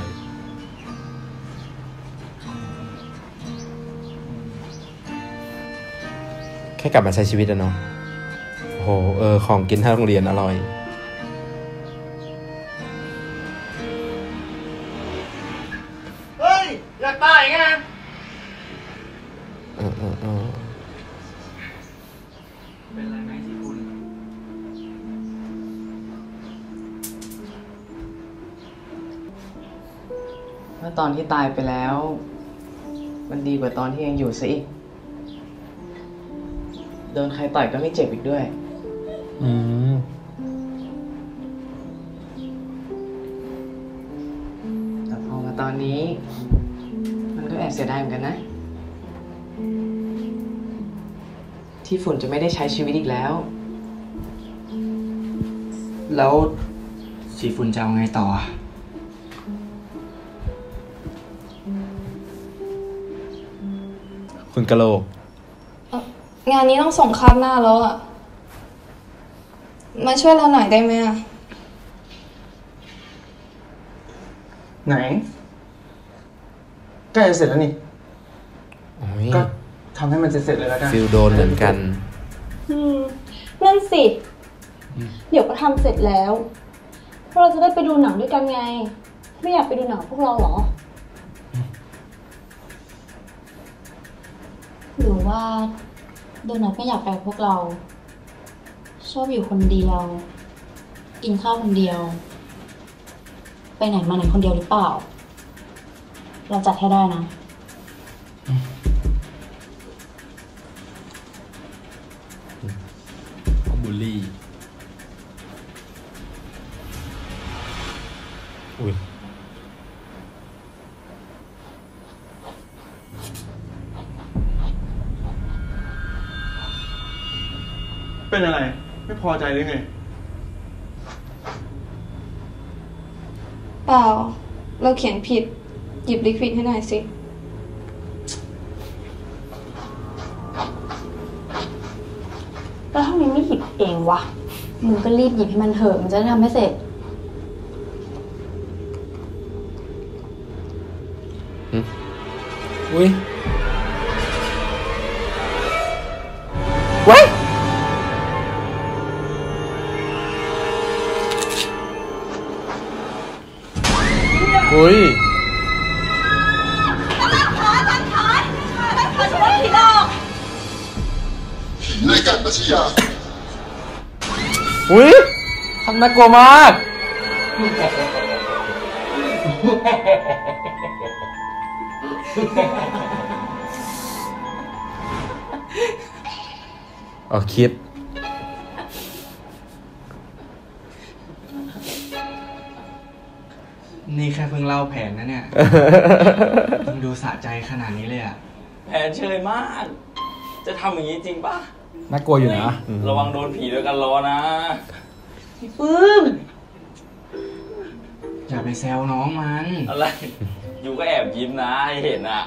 แค่กลับมาใช้ชีวิตอะเนาะโอ้โห เออ ของกินที่โรงเรียนอร่อยเฮ้ย อยากตายไงว่าตอนที่ตายไปแล้ว มันดีกว่าตอนที่ยังอยู่ซะอีกโดนใครต่อยก็ไม่เจ็บอีกด้วยอืมแต่พอมาตอนนี้ มันก็แอบเสียดายเหมือนกันนะ ที่ฝุ่นจะไม่ได้ใช้ชีวิตอีกแล้วแล้วสีฝุ่นจะเอาไงต่อคุณกะโหลกงานนี้ต้องส่งคาบหน้าแล้วอ่ะ มาช่วยเราหน่อยได้ไหมอ่ะไหนใกล้จะเสร็จแล้วนี่ ก็ทำให้มันเสร็จๆเลยแล้วกันฟิลโดนเหมือนกันอืมนั่นสิ เดี๋ยวก็ทำเสร็จแล้วเพราะเราจะได้ไปดูหนังด้วยกันไง ไม่อยากไปดูหนังพวกเราเหรอหรือว่าโดนัทไม่อยากไปกับพวกเรา ชอบอยู่คนเดียว กินข้าวคนเดียว ไปไหนมาไหนคนเดียวหรือเปล่า เราจัดให้ได้นะบูลลี่อุ้ยเป็นอะไร ไม่พอใจหรือไงเปล่า เราเขียนผิด หยิบลิควิดให้หน่อยสิแล้วทำไมไม่หยิบเองวะมึงก็รีบหยิบให้มันเถอะมันจะได้ทำให้เสร็จอุ้ยเว้ยอุ้ยรายการปัชญาอุ้ยทำน่ากลัวมากเอาคิดนี่แค่เพิ่งเล่าแผนนะเนี่ย มึงดูสะใจขนาดนี้เลยอ่ะแผนเชยมาก จะทำอย่างนี้จริงปะน่ากลัวอยู่นะระวังโดนผีด้วยกันรอนะปื้ม อย่าไปแซวน้องมันอะไร อยู่ก็แอบยิ้มนะให้เห็นอ่ะ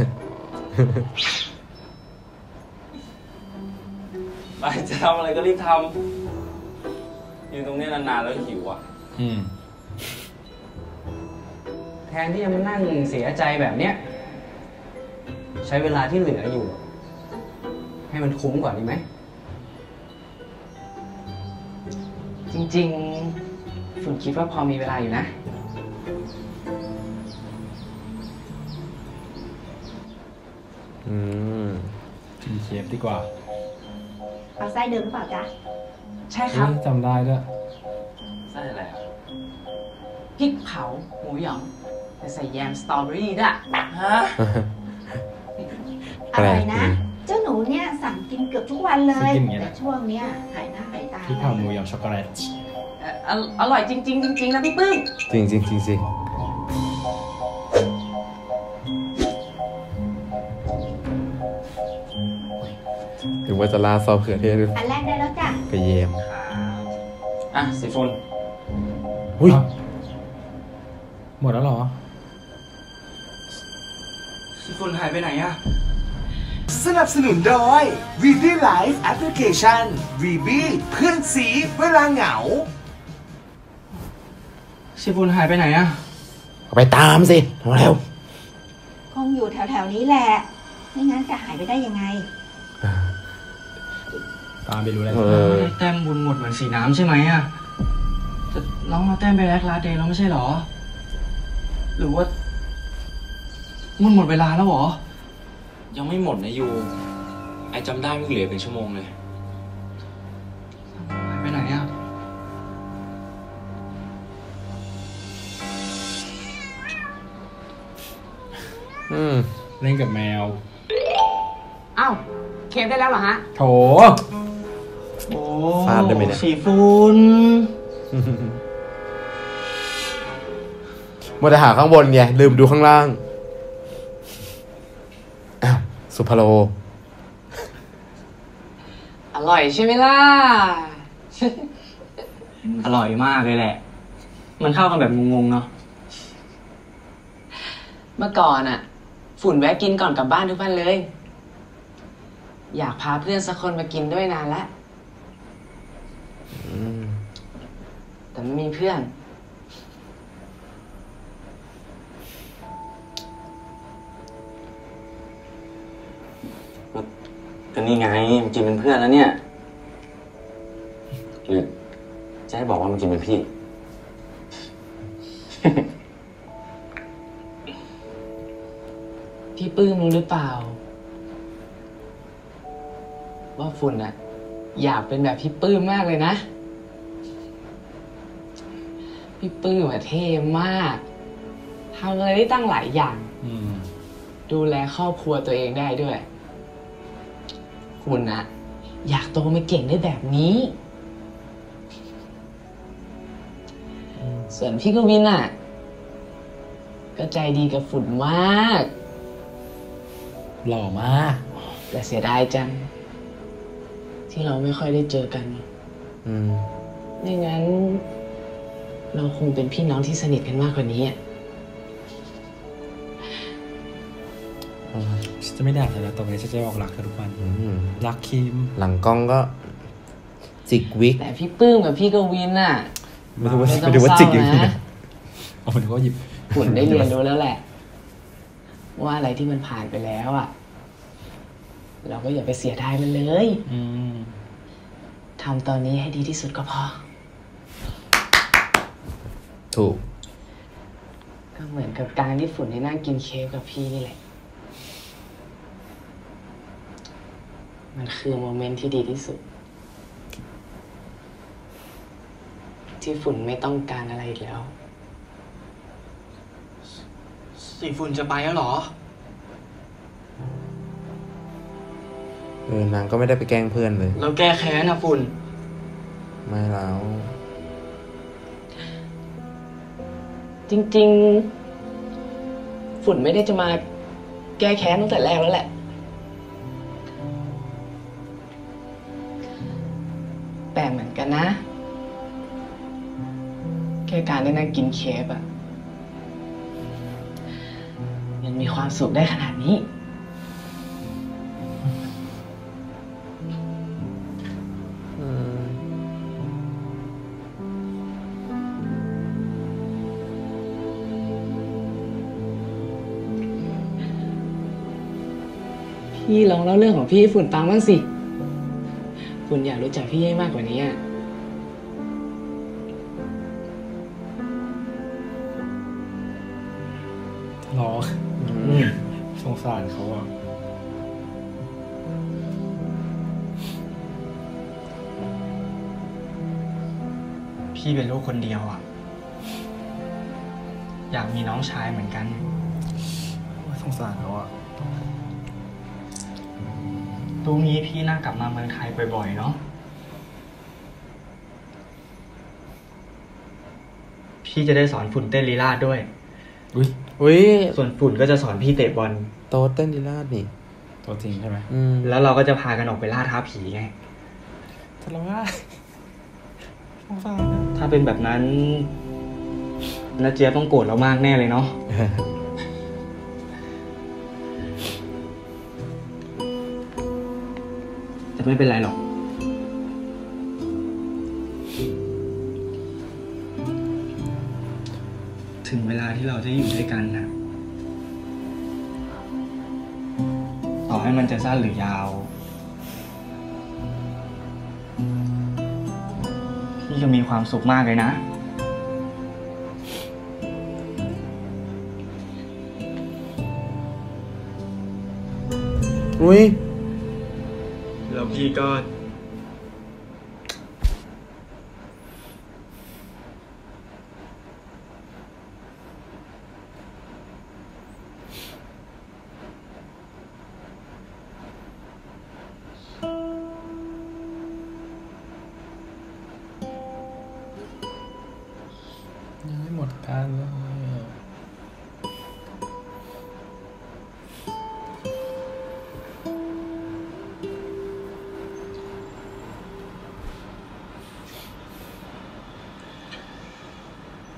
ไปจะทำอะไรก็รีบทำอยู่ตรงนี้นานๆแล้วหิวอ่ะอืมแทนที่จะมานั่งเสียใจแบบเนี้ย ใช้เวลาที่เหลืออยู่ ให้มันคุ้มกว่านี้ไหม จริงๆฝุ่นคิดว่าพอมีเวลาอยู่นะอืมกินเคฟดีกว่าเอาไส้เดิมหรือเปล่าจ๊ะใช่ครับเฮ้ยจำได้ด้วยใช่อะไรอ่ะพริกเผาหมูหยองแต่ใส่แยมสตรอเบอรี่ด้วยฮะอร่อยนะ เจ้าหนูเนี่ยสั่งกินเกือบทุกวันเลยกินอย่างเงี้ยนะแต่ช่วงเนี้ยหายหน้าหายตาพี่ผ่าหมูยำช็อกโกแลตเอ่อออร่อยจริง ๆ จริง ๆ นะพี่ปื้มจริงจริงจริงจริงหรือว่าจะลาดซอสเขือเทศอันแรกได้แล้วจ้ะกระเยมอ่ะสีฝุ่นอุ้ยหมดแล้วเหรอสีฝุ่นหายไปไหนอะสนับสนุนโดย วี บี Life Application วี บี เพื่อนสีเวลาเหงาสีฝุ่นหายไปไหนอะไปตามสิเร็วคงอยู่แถวๆนี้แหละ ไม่งั้นจะหายไปได้ยังไงตามไปรู้แล้วเออแต้มบุญหมดเหมือนสีน้ำใช่ไหมอะแต่น้องเอาแต้มไปแลกลาเดย์แล้วไม่ใช่เหรอ หรือว่ามันหมดเวลาแล้วเหรอยังไม่หมดนะยู ไอจำได้ไม่เหลือเป็นชั่วโมงเลยหายไปไหนอะออืมเล่นกับแมวอ้าวเคฟได้แล้วเหรอฮะโถโอ้ฟาดได้ไหมเนี่ยสีฟูนมัวแต่หาข้างบนไงลืมดูข้างล่างอ้าวสุภโลอร่อยใช่ไหมล่ะอร่อยมากเลยแหละ มันเข้ากันแบบงงๆเนาะเมื่อก่อนอะฝุ่นแวะกินก่อนกลับบ้านทุกวันเลย อยากพาเพื่อนสักคนมากินด้วยนานแล้วแต่ไม่มีเพื่อนก็นี่ไงมันกินเป็นเพื่อนแล้วเนี่ยหรือจะให้บอกว่ามันกินเป็นพี่พี่ปื้มรู้หรือเปล่า ว่าฝุ่นอะอยากเป็นแบบพี่ปื้มมากเลยนะ พี่ปื้มอะเท่มากทำอะไรได้ตั้งหลายอย่าง ดูแลครอบครัวตัวเองได้ด้วย ฝุ่นอะอยากโตมาเก่งได้แบบนี้ ส่วนพี่กวินอะก็ใจดีกับฝุ่นมากหล่อมากแต่เสียดายจัง ที่เราไม่ค่อยได้เจอกันอืมไม่งั้น เราคงเป็นพี่น้องที่สนิทกันมากกว่านี้อะฉันจะไม่ด่าเธอแล้วต่อไปฉันจะบอกรักเธอทุกวันรักคิมหลังกล้องก็จิกวิกแต่พี่ปื้มกับพี่กวินน่ะไม่รู้ว่าไม่ต้อไม่งรู้ว่าเศร้าจิกยังไงนะเอาเป็นว่าหยิบฝุ่นได้เรียนรู้แล้วแหละ ว่าอะไรที่มันผ่านไปแล้วอ่ะ เราก็อย่าไปเสียดายมันเลยทำตอนนี้ให้ดีที่สุดก็พอถูกก็เหมือนกับการที่ฝุ่นได้นั่งกินเค้กกับพี่นี่แหละ มันคือโมเมนต์ที่ดีที่สุด ที่ฝุ่นไม่ต้องการอะไรอีกแล้วสีฝุ่นจะไปแล้วเหรอเออนางก็ไม่ได้ไปแกล้งเพื่อนเลยเราแก้แค้นนะฝุ่นไม่แล้วจริงๆ ฝุ่นไม่ได้จะมาแก้แค้นตั้งแต่แรกแล้วแหละ แต่เหมือนกันนะ แค่การได้นั่งกินเค้กอะมันมีความสุขได้ขนาดนี้ พี่ลองเล่าเรื่องของพี่ให้ฝุ่นฟังบ้างสิ ฝุ่นอยากรู้จักพี่ให้มากกว่านี้อะรอสงสารเขาอ่ะพี่เป็นลูกคนเดียวอ่ะ อยากมีน้องชายเหมือนกันสงสารเขาอ่ะตรงนี้พี่น่ากลับมาเมืองไทยบ่อยๆเนาะ พี่จะได้สอนฝุ่นเต้นลีลาดด้วยอุ้ยอุ้ยส่วนฝุ่นก็จะสอนพี่เตะบอลโตเต้นดีลาดนี่ตัวจริงใช่ไหมอืมแล้วเราก็จะพากันออกไปล่าท้าผีไงทะเลาะว่าสงสารนะถ้าเป็นแบบนั้นน้าเจี๊ยบต้องโกรธเรามากแน่เลยเนาะ แต่ไม่เป็นไรหรอก ถึงเวลาที่เราจะอยู่ด้วยกันนะต่อให้มันจะสั้นหรือยาว พี่จะมีความสุขมากเลยนะอุ้ยแล้วพี่ก็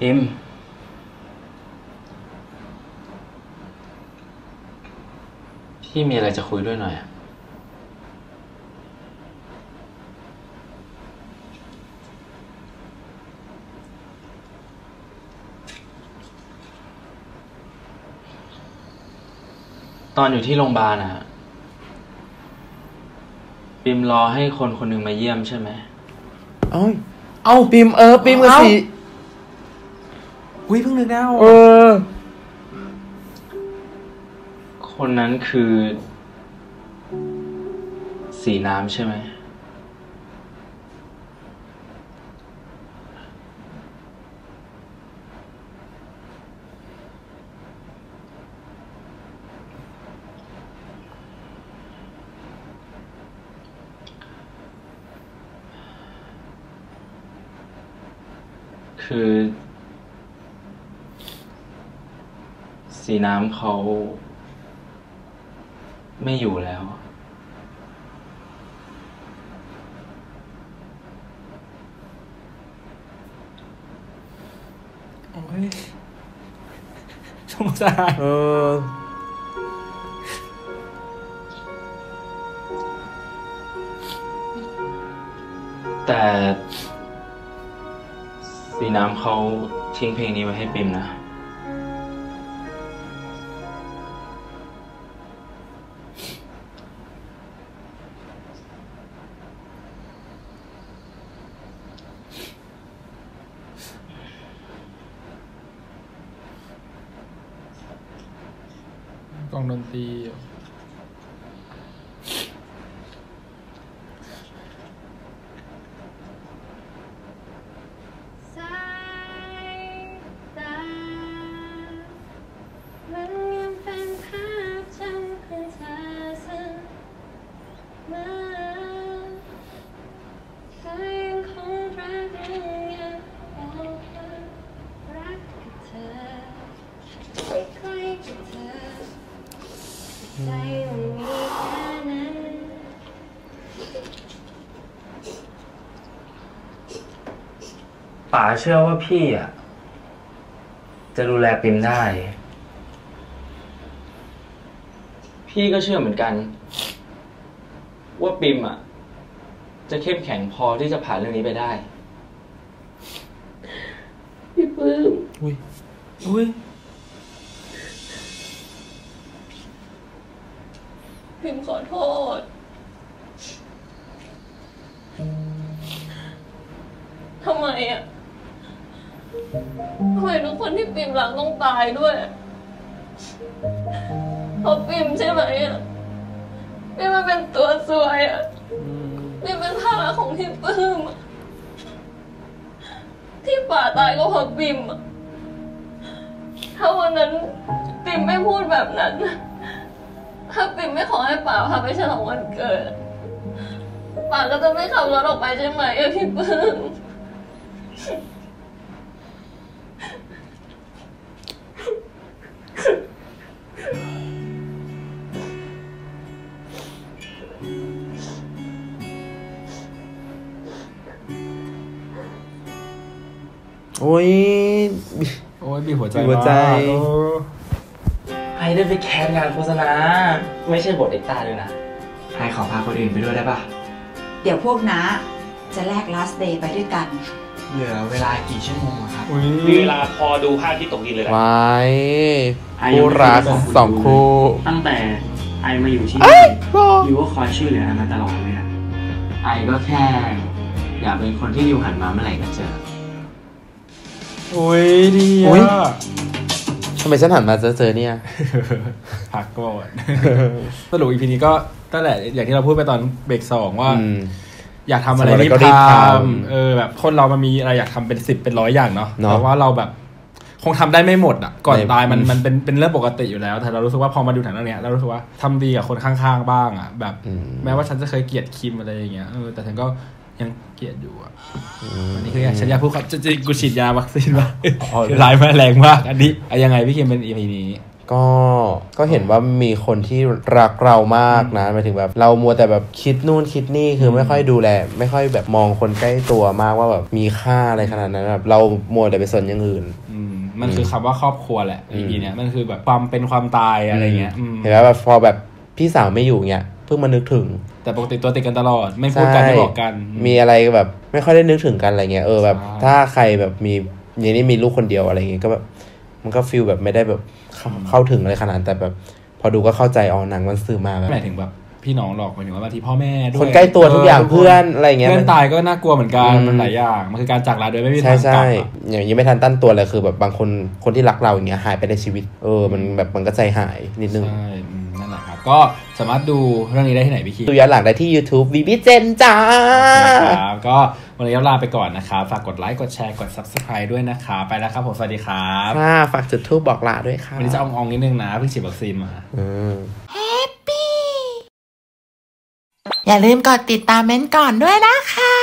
ปิมพี่มีอะไรจะคุยด้วยหน่อยอะตอนอยู่ที่โรงพยาบาลอะปิมรอให้คนคนหนึ่งมาเยี่ยมใช่ไหมเอ้าเอ้าปิมเออปิมกับสีอุ้ยเพิ่งนึกได้เออคนนั้นคือสีน้ำใช่ไหมคือสีน้ำเขาไม่อยู่แล้วโอ้ยสงสารเออแต่สีน้ำเขาทิ้งเพลงนี้ไว้ให้ปิมนะกองดนตรีป๋าเชื่อว่าพี่อ่ะจะดูแลปิมได้พี่ก็เชื่อเหมือนกันว่าปิมอ่ะจะเข้มแข็งพอที่จะผ่านเรื่องนี้ไปได้พี่ปื้มอุ้ยอุ้ยพิมขอโทษทำไมอ่ะทำไมทุกคนที่ปิมรักต้องตายด้วยเพราะปิมใช่ไหมอ่ะปิมมันเป็นตัวซวยอ่ะปิมเป็นภาระของพี่ปื้มที่ป่าตายก็เพราะปิมอ่ะถ้าวันนั้นปิมไม่พูดแบบนั้นถ้าปิมไม่ขอให้ป่าพาไปฉลองวันเกิดป่าก็จะไม่ขับรถออกไปใช่ไหมอะพี่ปื้มโอ้ยโอ้ยบีบหัวใจหัวใจไอได้ไปแคสงานโฆษณาไม่ใช่บทเอกตาด้วยนะไอขอพาคนอื่นไปด้วยได้ปะเดี๋ยวพวกน้าจะแลก last day ไปด้วยกันเหลือเวลากี่ชั่วโมงครับมีเวลาพอดูภาพที่ตกดินเลยแหละไว้คู่รักสองคู่ตั้งแต่ไอมาอยู่ที่นี่ยูก็คอยช่วยเหลือมาตลอดเลยอะไอก็แค่อยากเป็นคนที่ยูหันมาเมื่อไหร่ก็เจอโอ้ยดีอ่ะทำไมฉันหันมาเจอเจอเนี่ยพักก่อนสรุป อี พี นี้ก็ตั้งแต่อย่างที่เราพูดไปตอนเบรกสองว่าอยากทำอะไรรีบทำเออแบบคนเรามันมีอะไรอยากทำเป็นสิบเป็นร้อยอย่างเนาะแต่ว่าเราแบบคงทำได้ไม่หมดอ่ะก่อนตายมันมันเป็นเป็นเรื่องปกติอยู่แล้วแต่เรารู้สึกว่าพอมาดูหนังเรื่องนี้เรารู้สึกว่าทำดีกับคนข้างๆบ้างอ่ะแบบแม้ว่าฉันจะเคยเกลียดคิมอะไรอย่างเงี้ยเออแต่ฉันก็ยังเกลียดอยู่อ่ะอันนี้คือฉันอยากพูดครับจริงๆกูฉีดยาวัคซีนมาร้ายมากแรงมากอันนี้ยังไงพี่คิมเป็น อี พี นี้ก็ก็เห็นว่ามีคนที่รักเรามากนะหมายถึงแบบเรามัวแต่แบบคิดนู่นคิดนี่คือไม่ค่อยดูแลไม่ค่อยแบบมองคนใกล้ตัวมากว่าแบบมีค่าอะไรขนาดนั้นแบบเรามัวแต่ไปสนอย่างอื่นมันคือคำว่าครอบครัวแหละอีพีเนี้ยมันคือแบบความเป็นความตายอะไรเงี้ยเห็นไหมแบบพอแบบพี่สาวไม่อยู่เงี้ยเพิ่งมานึกถึงแต่ปกติตัวติดกันตลอดไม่พูดกันไม่บอกกันมีอะไรแบบไม่ค่อยได้นึกถึงกันอะไรเงี้ยเออแบบถ้าใครแบบมีอย่างนี้มีลูกคนเดียวอะไรเงี้ยก็แบบมันก็ฟีลแบบไม่ได้แบบเข้าถึงอะไรขนาดแต่แบบพอดูก็เข้าใจอ๋อหนังมันสื่อมาแบบหมายถึงแบบพี่น้องหรอกหมายถึงว่าบางทีพ่อแม่ด้วยคนใกล้ตัวทุกอย่างเพื่อนอะไรเงี้ยเพื่อนตายก็น่ากลัวเหมือนกันมันหลายอย่างมันคือการจากลาโดยไม่มีทางกลับอย่างยังไม่ทันตั้งตัวเลยคือแบบบางคนคนที่รักเราอย่างเงี้ยหายไปในชีวิตเออมันแบบมันก็ใจหายนิดนึงใช่นั่นแหละครับก็สามารถดูเรื่องนี้ได้ที่ไหนพี่คิดดูย้อนหลังได้ที่ YouTube วี บี เจน จ้าครับก็วันนี้ลาไปก่อนนะครับฝากกดไลค์กดแชร์กด Subscribe ด้วยนะคะไปแล้วครับผมสวัสดีครับค่ะฝากจุดธูปบอกลาด้วยค่ะวันนี้จะอ่องๆนิดนึงนะเพิ่งฉีดวัคซีนมาอืมอย่าลืมกดติดตามเม้นก่อนด้วยนะคะ